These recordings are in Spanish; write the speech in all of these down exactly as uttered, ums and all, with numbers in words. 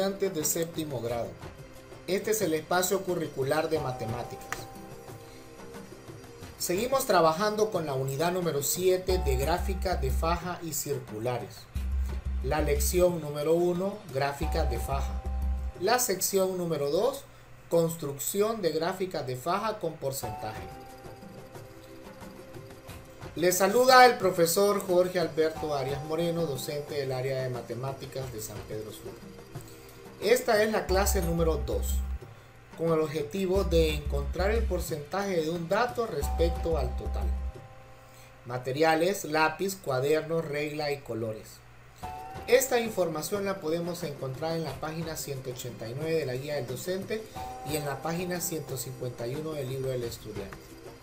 estudiantes de séptimo grado. Este es el espacio curricular de matemáticas. Seguimos trabajando con la unidad número siete de gráficas de faja y circulares. La lección número uno, gráficas de faja. La sección número dos, construcción de gráficas de faja con porcentaje. Les saluda el profesor Jorge Alberto Arias Moreno, docente del área de matemáticas de San Pedro Sula. Esta es la clase número dos, con el objetivo de encontrar el porcentaje de un dato respecto al total. Materiales, lápiz, cuaderno, regla y colores. Esta información la podemos encontrar en la página ciento ochenta y nueve de la guía del docente y en la página ciento cincuenta y uno del libro del estudiante.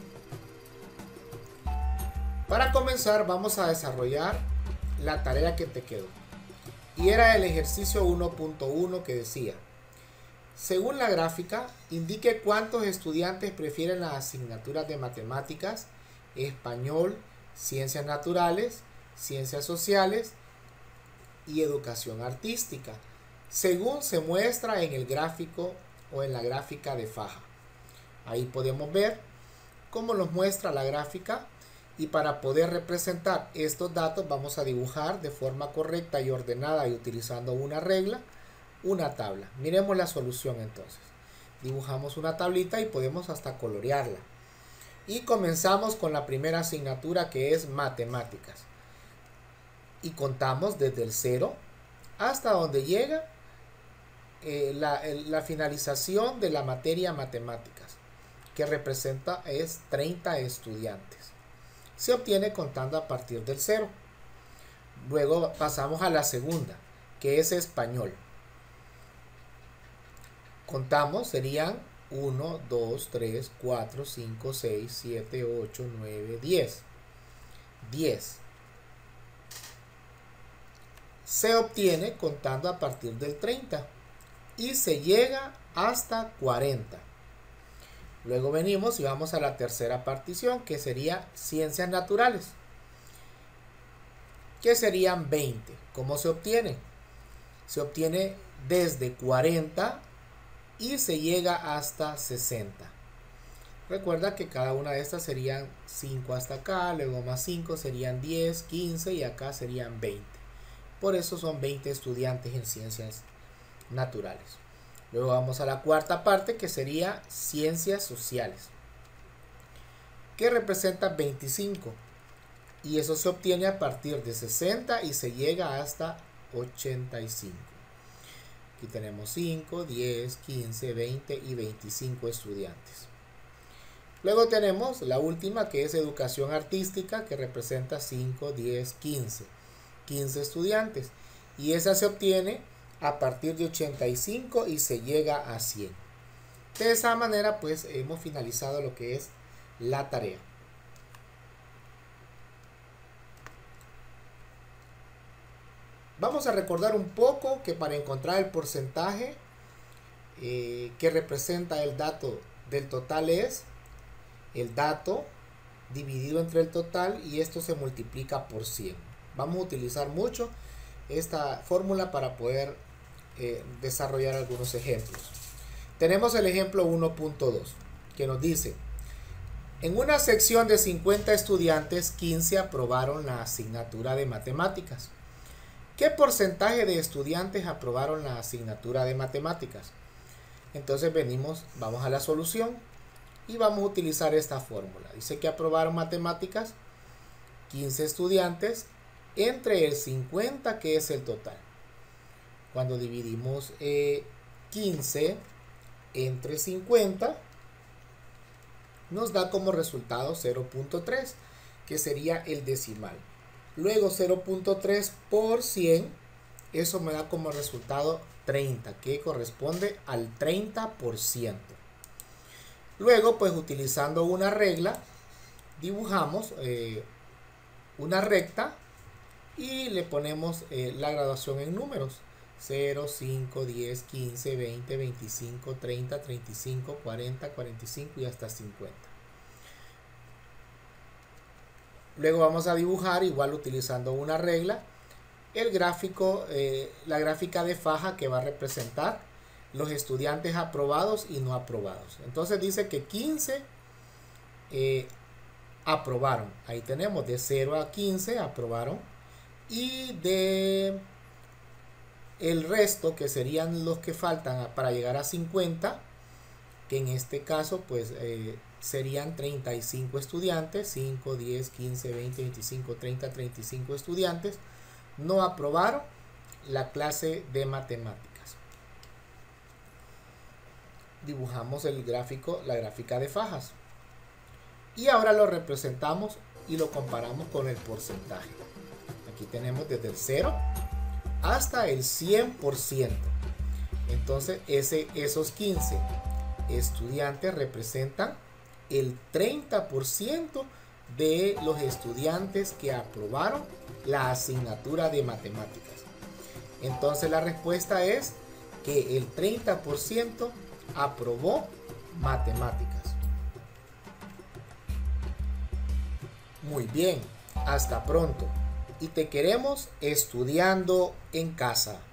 Para comenzar vamos a desarrollar la tarea que te quedó. Y era el ejercicio uno punto uno que decía: según la gráfica, indique cuántos estudiantes prefieren las asignaturas de matemáticas, español, ciencias naturales, ciencias sociales y educación artística, según se muestra en el gráfico o en la gráfica de faja. Ahí podemos ver cómo nos muestra la gráfica, y para poder representar estos datos vamos a dibujar de forma correcta y ordenada y utilizando una regla, una tabla. Miremos la solución entonces. Dibujamos una tablita y podemos hasta colorearla. Y comenzamos con la primera asignatura, que es matemáticas. Y contamos desde el cero hasta donde llega eh, la, el, la finalización de la materia matemáticas, que representa es treinta estudiantes. Se obtiene contando a partir del cero. Luego pasamos a la segunda, que es español. Contamos, serían uno, dos, tres, cuatro, cinco, seis, siete, ocho, nueve, diez. diez. Se obtiene contando a partir del treinta y se llega hasta cuarenta. Luego venimos y vamos a la tercera partición, que sería ciencias naturales, que serían veinte. ¿Cómo se obtiene? Se obtiene desde cuarenta y se llega hasta sesenta. Recuerda que cada una de estas serían cinco hasta acá, luego más cinco serían diez, quince y acá serían veinte. Por eso son veinte estudiantes en ciencias naturales. Luego vamos a la cuarta parte, que sería ciencias sociales, que representa veinticinco. Y eso se obtiene a partir de sesenta y se llega hasta ochenta y cinco. Aquí tenemos cinco, diez, quince, veinte y veinticinco estudiantes. Luego tenemos la última, que es educación artística, que representa cinco, diez, quince. quince estudiantes. Y esa se obtiene a partir de ochenta y cinco y se llega a cien. De esa manera pues hemos finalizado lo que es la tarea. Vamos a recordar un poco que para encontrar el porcentaje eh, que representa el dato del total es el dato dividido entre el total, y esto se multiplica por cien. Vamos a utilizar mucho esta fórmula para poder Eh, desarrollar algunos ejemplos. Tenemos el ejemplo uno punto dos, que nos dice: en una sección de cincuenta estudiantes, quince aprobaron la asignatura de matemáticas. ¿Qué porcentaje de estudiantes aprobaron la asignatura de matemáticas? Entonces venimos, vamos a la solución y vamos a utilizar esta fórmula. Dice que aprobaron matemáticas quince estudiantes entre el cincuenta, que es el total. Cuando dividimos eh, quince entre cincuenta, nos da como resultado cero punto tres, que sería el decimal. Luego cero punto tres por cien, eso me da como resultado treinta, que corresponde al treinta por ciento. Luego, pues utilizando una regla, dibujamos eh, una recta y le ponemos eh, la graduación en números. cero, cinco, diez, quince, veinte, veinticinco, treinta, treinta y cinco, cuarenta, cuarenta y cinco y hasta cincuenta. Luego vamos a dibujar igual utilizando una regla el gráfico, eh, la gráfica de faja que va a representar los estudiantes aprobados y no aprobados. Entonces dice que quince eh, aprobaron. Ahí tenemos de cero a quince aprobaron. Y de el resto, que serían los que faltan para llegar a cincuenta, que en este caso pues eh, serían treinta y cinco estudiantes, cinco, diez, quince, veinte, veinticinco, treinta, treinta y cinco estudiantes no aprobaron la clase de matemáticas. Dibujamos el gráfico, la gráfica de fajas. Y ahora lo representamos y lo comparamos con el porcentaje. Aquí tenemos desde el cero hasta el cien por ciento. Entonces ese, esos quince estudiantes representan el treinta por ciento de los estudiantes que aprobaron la asignatura de matemáticas. Entonces la respuesta es que el treinta por ciento aprobó matemáticas. Muy bien, hasta pronto. Y te queremos estudiando en casa.